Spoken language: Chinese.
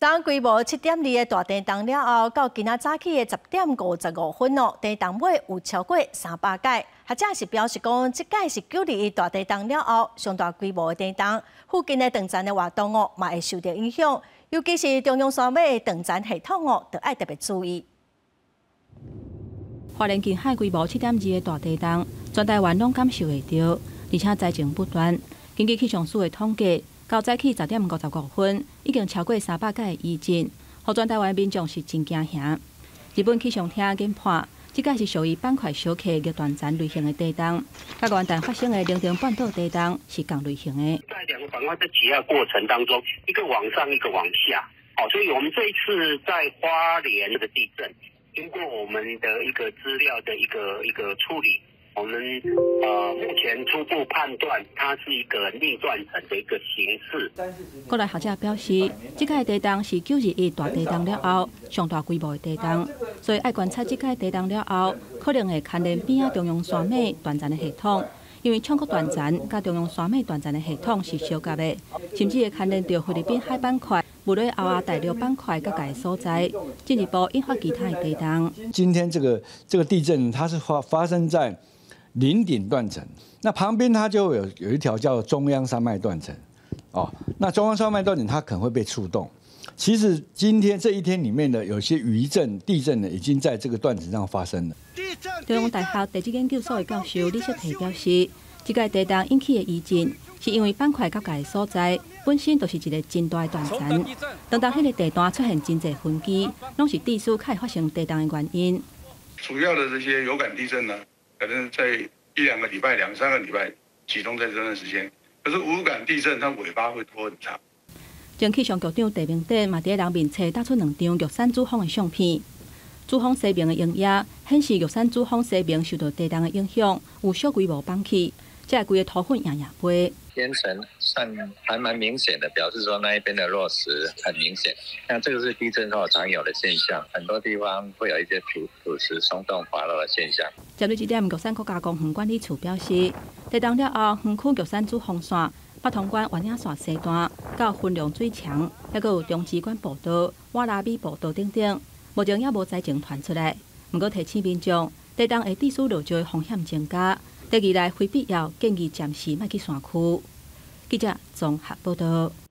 当规模7.2的大地震了后，到今仔早起的10:55哦，地震尾有超过300届。学者是表示讲，这届是921大地震了后上大规模的地震，附近的断层的活动哦，嘛会受到影响。尤其是中央山脉的断层系统哦，就要特别注意。 花莲近海规模7.2的大地震，全台湾拢感受会到，而且灾情不断。根据气象署的统计，到早起10:55，已经超过300届的余震，互全台湾民众是真惊吓。日本气象厅研判，这届是属于板块小克逆断层类型的地震，甲元旦发生的陵庭半岛地震是同类型的。 在两个板块的挤压过程当中，一个往上，一个往下。所以我们这一次在花莲的地震，经过我们的一个资料的一个处理。我们目前初步判断，它是一个逆断层的一个形式。 国内学者表示，这届地震是921大地震了后上大规模的地震，所以爱观察这届地震了后，可能会牵连边仔中央山脉断层的系统，因为昌国断层甲中央山脉断层的系统是相夹的，甚至会牵连到菲律宾海板块、木雷澳大陆板块各界所在，进一步引发其他的地震。 今天这个地震，它是发生在林顶断层，那旁边它就有一条叫中央山脉断层，那中央山脉断层它可能会被触动。其实今天这一天里面的有些余震、地震呢，已经在这个断层上发生了。 中央大学地质研究所的教授李雪提表示，这届地震引起的余震，是因为板块各界所在本身就是一个真大的断层，当迄个地段出现真侪分岐，拢是地势开发生地震的原因。 主要的这些有感地震呢，可能在1-2个礼拜、2-3个礼拜集中在这段时间。可是无感地震，它尾巴会拖很长。 前气象局长陈明德嘛，伫人面册打出2张玉山主峰的相片。主峰西面的影野显示，玉山主峰西面受到地震的影响，有小规模崩起，这规个土粉硬硬飞。 烟尘算还蛮明显的，表示说那一边的落石很明显。那这个是地震后常有的现象，很多地方会有一些土石松动滑落的现象。 针对这点，玉山国家公园管理处表示，地震了后，园区玉山主峰线、北通关弯影线西段到分量水墙，还有中支管步道、瓦拉米步道等等，目前也无灾情传出来。不过提醒民众，地震会地势落石的风险增加。第二来，非必要建议暂时莫去山区。记者综合报道。